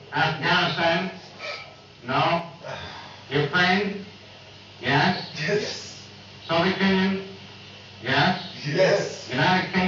Afghanistan? No. Ukraine? Yes. Yes. Soviet Union? Yes. Yes. United Kingdom?